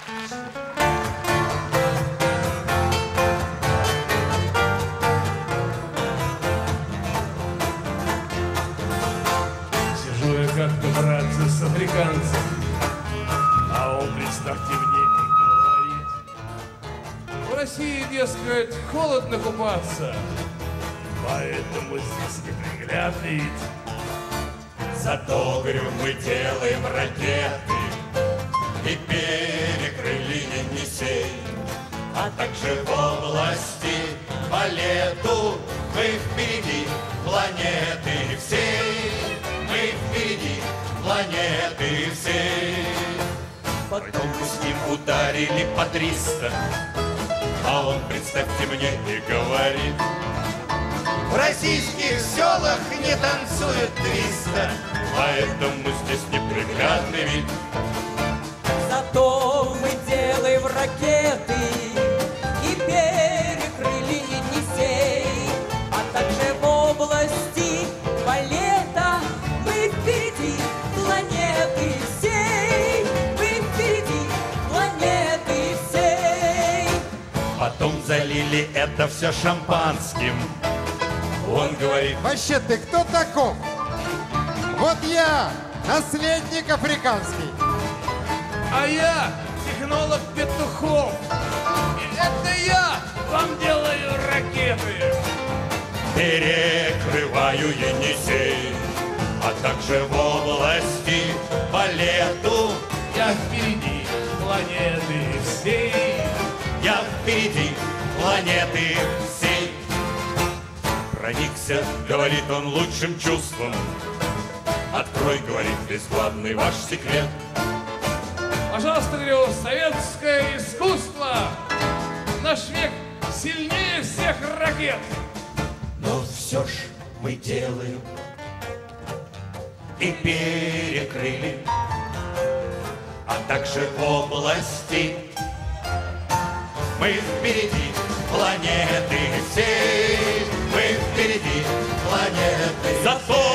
Сижу я как-то, братцы, с африканцем, а он, представьте, мне и говорит: в России, дескать, холодно купаться, поэтому здесь неприглядный вид. Зато, говорю, мы делаем ракеты и перекрыли Енисей, а также в области балету мы впереди планеты всей, мы впереди планеты всей. Потом мы с ним ударили по 300, а он, представьте мне, и говорит: в российских селах не танцуют 300, поэтому здесь неприглядный вид. Зато мы делаем ракеты и перекрыли Енисей, а также в области балета мы впереди планеты всей, мы впереди планеты всей. Потом залили это все шампанским. Он говорит: вообще ты кто таков? Вот я, наследник африканский. А я технолог Петухов. И это я вам делаю ракеты. перекрываю Енисей, а также в области балету я впереди планеты всей. Я впереди планеты всей. Проникся, говорит он, лучшим чувством. Открой, говорит, весь главный ваш секрет. Пожалуйста, говорю, советское искусство. Наш век сильнее всех ракет. Но все ж мы делаем и перекрыли, а также в области мы впереди планеты всей, мы впереди планеты. Зато